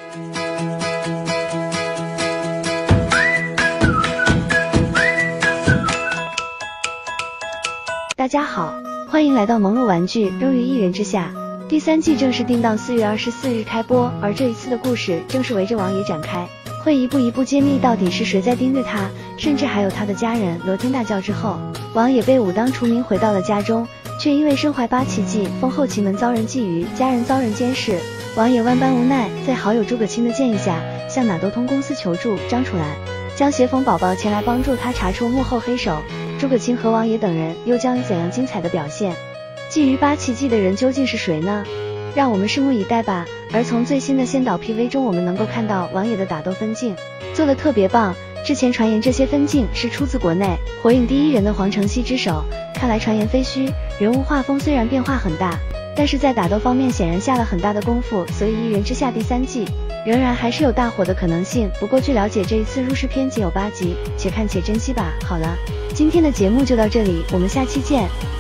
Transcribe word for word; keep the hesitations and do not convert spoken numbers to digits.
大家好，欢迎来到萌鹿玩具终于一人之下第三季正式定档四月二十四日开播，而这一次的故事正是围着王爷展开，会一步一步揭秘到底是谁在盯着他，甚至还有他的家人。罗天大叫之后，王爷被武当除名，回到了家中，却因为身怀八奇迹，封后奇门遭人觊觎，家人遭人监视。王爷万般无奈，在好友诸葛青的建议下，向哪都通公司求助。张楚岚将协冯宝宝前来帮助他查出幕后黑手，诸葛青和王爷等人又将有怎样精彩的表现？觊觎八奇迹的人究竟是谁呢？让我们拭目以待吧。而从最新的先导 P V 中，我们能够看到王爷的打斗分镜做得特别棒。之前传言这些分镜是出自国内火影第一人的黄承熙之手，看来传言非虚。人物画风虽然变化很大，但是在打斗方面显然下了很大的功夫，所以一人之下第三季仍然还是有大火的可能性。不过据了解，这一次入世篇仅有八集，且看且珍惜吧。好了，今天的节目就到这里，我们下期见。